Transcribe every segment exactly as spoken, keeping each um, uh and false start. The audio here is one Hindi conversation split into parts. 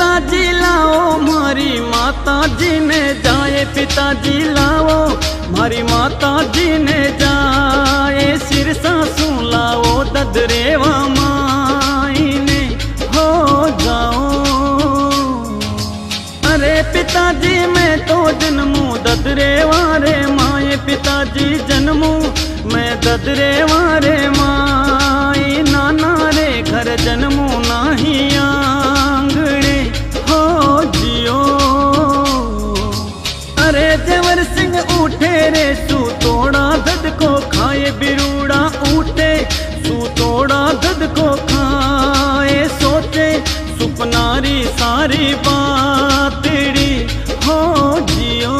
पिताजी लाओ मारी माता जी ने जाए, पिताजी लाओ मारी माता जी ने जाए, सिर सासू लाओ ददरेवा माई ने हो जाओ। अरे पिताजी मैं तो जन्मू ददरेवा रे माए, पिताजी जन्मू मैं ददरेवा रे माई, नाना रे घर जन्मू नाही आंगणे हो जियो। अरे देवर सिंह उठे रे सू तोड़ा दद को खाए, बिरूड़ा उठे सू तोड़ा दद को खाए, सोचे सुपनारी सारी बातड़ी हो जियो।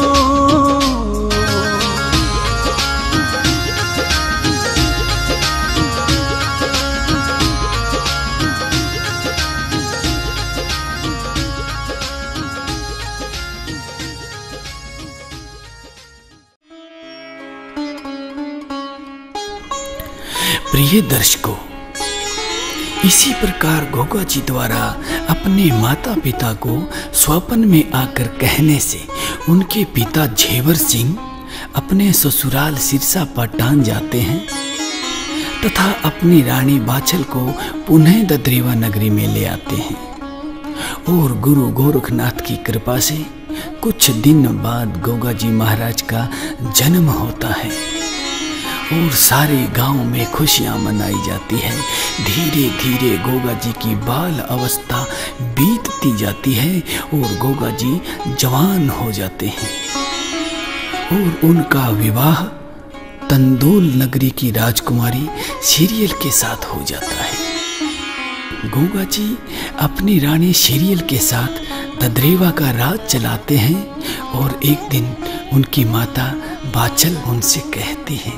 प्रिय दर्शकों, इसी प्रकार गोगा जी द्वारा अपने माता पिता को स्वप्न में आकर कहने से उनके पिता झेवर सिंह अपने ससुराल सिरसा पटान जाते हैं तथा अपनी रानी बाछल को पुनः ददरेवा नगरी में ले आते हैं। और गुरु गोरखनाथ की कृपा से कुछ दिन बाद गोगा जी महाराज का जन्म होता है और सारे गांव में खुशियां मनाई जाती है। धीरे धीरे गोगा जी की बाल अवस्था बीतती जाती है और गोगा जी जवान हो जाते हैं और उनका विवाह तंदोल नगरी की राजकुमारी सीरियल के साथ हो जाता है। गोगा जी अपनी रानी सीरियल के साथ ददरेवा का राज चलाते हैं और एक दिन उनकी माता बाछल उनसे कहती है,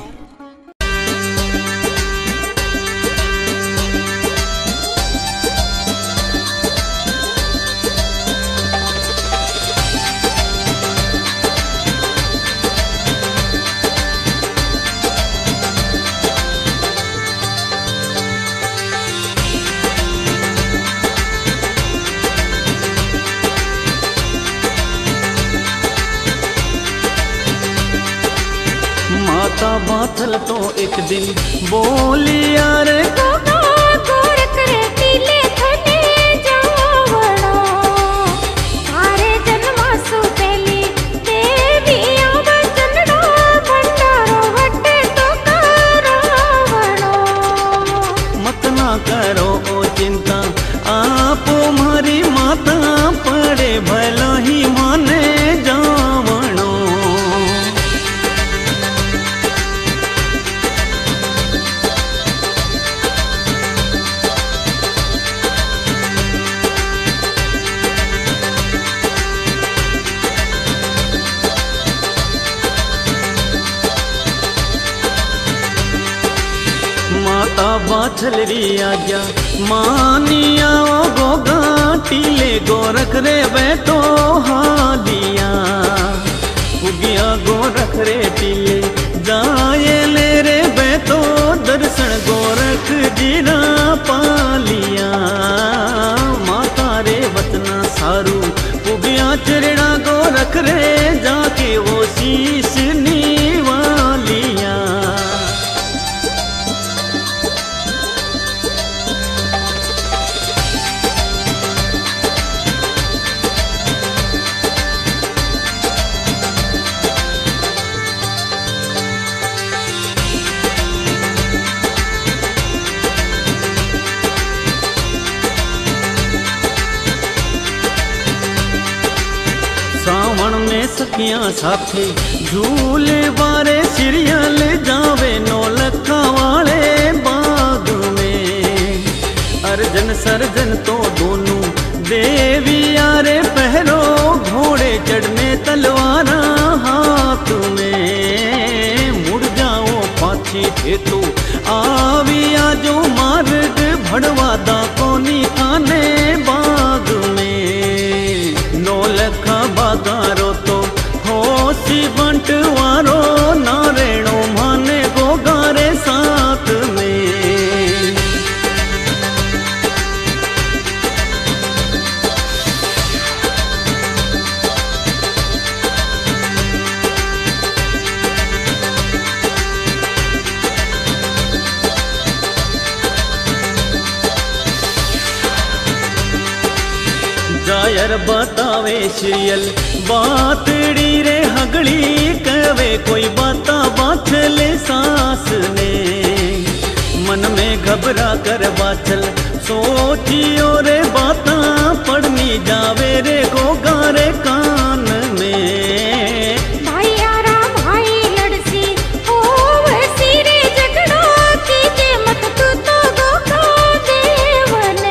माता बाछल तो एक दिन बोली यार गोगा गोरख रे पीले थने जावणो, थारे जन्मासु पहली देवी आवचनड़ा भंडारो वटे तो करावणो। मत ना करो ओ चिंता आप मारी माता पड़े भला ही माने जावणो। माता बाछल री आज्ञा मानिया गोगा टीले गोरख रे बैठो हालिया, उगिया गोरख रे टीले जाए ले रे बैठो दर्शन गोरख जीरा पालिया। माता रे वतना सारू उगिया चरणा गोरख रे जाके वो शीश नीवालिया। सावण में सखियां साथे झूले बारे सीरियल जावे नौलखा वाले बाग में, अर्जन सर्जन तो दोनों देवी यारे पहरो घोड़े चढ़ने तलवारा हाथ में। मुड़ जाओ पाछी थे तो आवी आजो मार्ग भड़वादा कोनी खाने बाग में। नौलखा बागारो तो होसी बंटवारो नारेणो माने गोगारे साथ में। शायर बतावे सीरियल बातड़ी रे हगड़ी कहवे कोई बाता बाछले सास ने मन में घबरा कर बाचल सोचियो रे बाता पढ़नी जावे रे गोगा रे कान में भाई यारा भाई लड़सी ओ वैसी रे झगड़ा कीजे मत तू तो गोगा देवने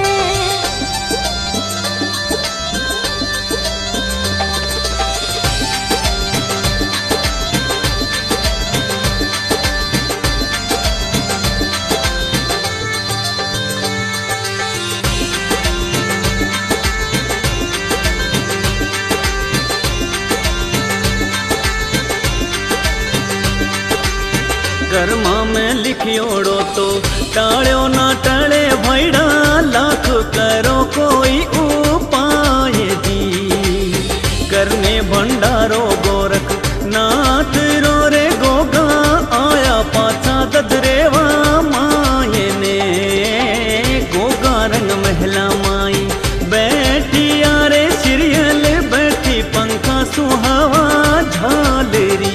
कर्मा में लिखियोड़ो तो टाळ्यो ना टळे भैड़ा लाख करो कोई उपाय दी करने भंडारो गोरख नाथ रो रे गोगा आया पाछा ददरेवा माये ने गोगा रंग महला माई बैठी यारे सीरियल बैठी पंखा सुहावा झालरी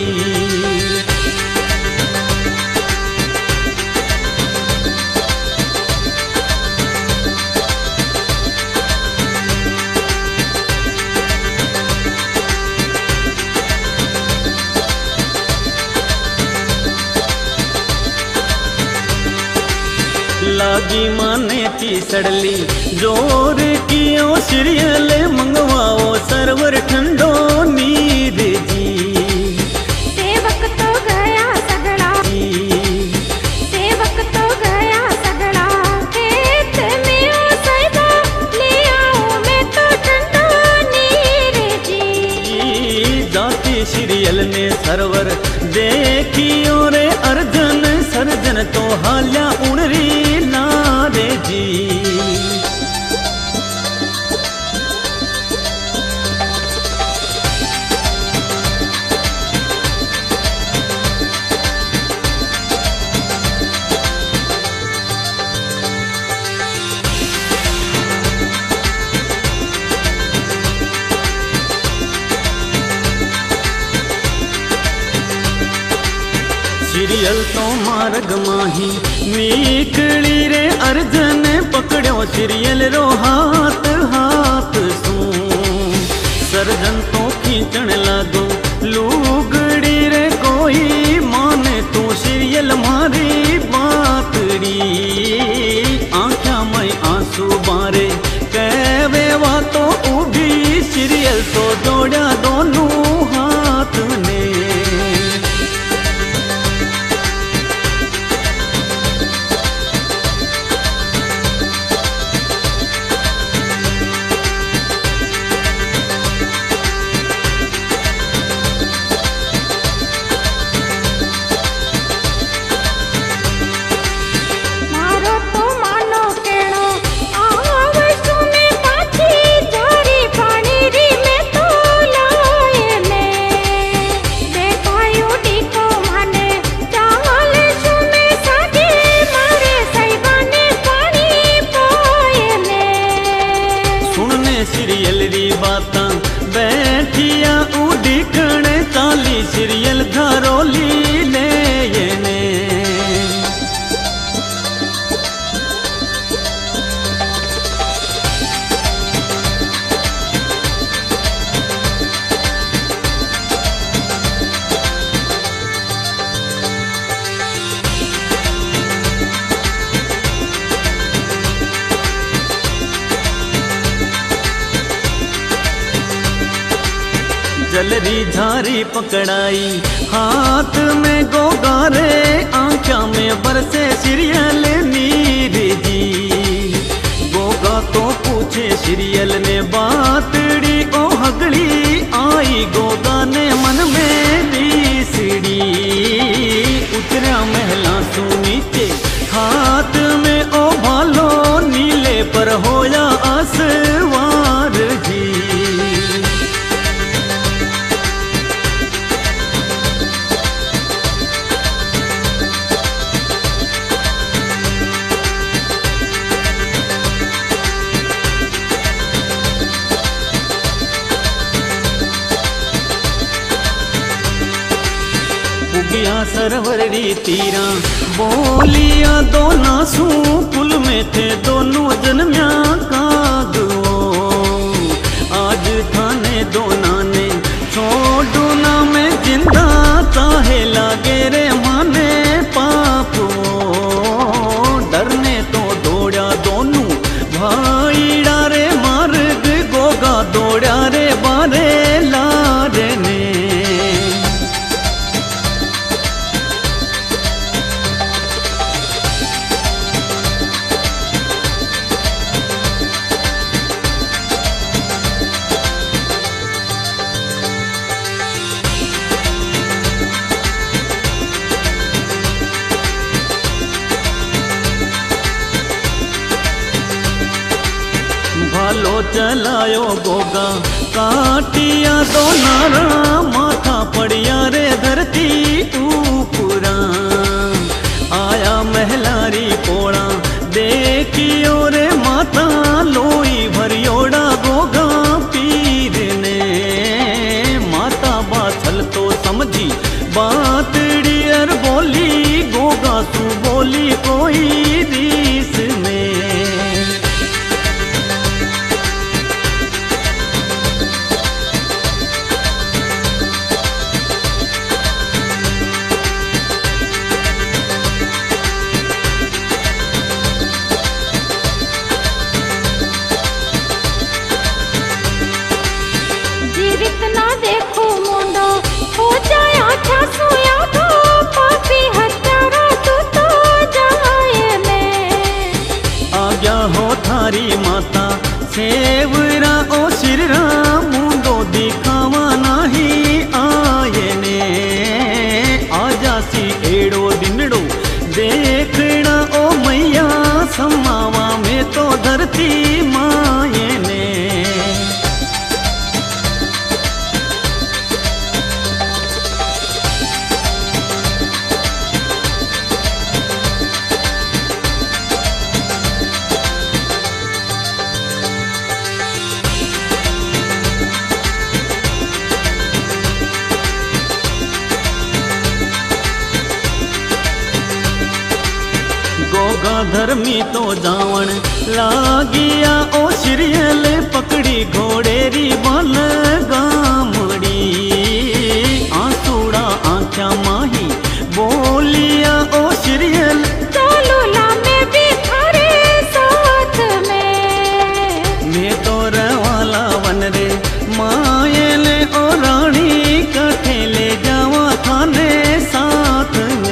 लागी माने ची सड़ली जोर कियो सीरियल मंगवाओ सरवर ठंडो नीर जी सेवक तो गया सगड़ा सेवक तो गया सगड़ा खेत में ओ साहिबा ले आओ मैं तो ठंडो नीर जी जाती सीरियल ने सरवर देखियो रे अर्जन सर्जन तो हाल्या उड़री नारे जी सीरियल तो मार्ग माही निकली रे अर्जन पकड़ो सीरियल रो हाथ हाथ सू सर्जन तो खींचण लागो लूगड़ी रे कोई माने तू सीरियल मारी बातड़ी आँखा में आंसू बारे कहवे वा तो उभी सीरियल तो जोड़ा दोनों हाथ ने मारो तो मानो केणो आव सुने पाछी जारी पानी री में तो लाए ने देखायो डीको माने चावल सुने साजे मारे साहिबाने पानी पाए ने सुनने सीरियल री बाता बैठिया उड़ीकण ताली सीरियल घरोली ले ने जलरी झारी पकड़ाई हाथ में गोगारे आंखा में बरसे सीरियल नीर जी गोगा तो पूछे सीरियल ने बातड़ी ओ हगड़ी आई गोगा ने मन में बीसड़ी उतरा महला सू नीचे हाथ में ओ भालो नीले पर होया आसवार जी गंगा सरवरी तीरा बोलिया दोना सू कुल में थे दोनों जन्म्या का दुओ आज थाने दोना ने छोड़ू ना मैं जिंदा चाहे लागे रे माने पापो डरने तो दौड़ा दोनों भाई डारे मार्ग गोगा दौड़ा रे बारे लारे ने भालो चलायो गोगा काटिया दो नारा माथा पड़िया रे धरती ऊपरा आया महलारी पोड़ा देखियो रे माता लोई भरियोड़ा गोगा पीर ने माता बाछल तो समझी बात डियर बोली गोगा तू बोली कोई दीस में थारी माता सेवरा ओ सिररा मुंडो दिखावा नहीं आये ने आजासी एड़ो दिनड़ो देखना ओ मैया समावा में तो धरती माये ने गोगा धर्मी तो जावण लागिया ओ सिरियल पकड़ी घोड़ेरी बन गामड़ी आंसूड़ा आंख्या माही बोलिया ओ सिरियल चलोला में भी थारे साथ में मैं तो रवाला वन रे मायले ओ रानी कठे ले जावा थाने साथ में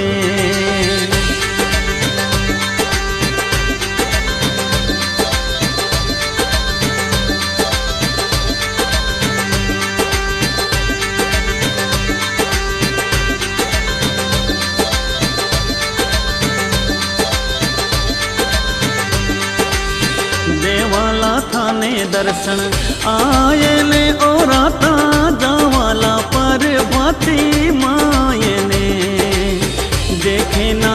देवाला थाने दर्शन आयले ओ राता जावाला पर भाती मायने देखे न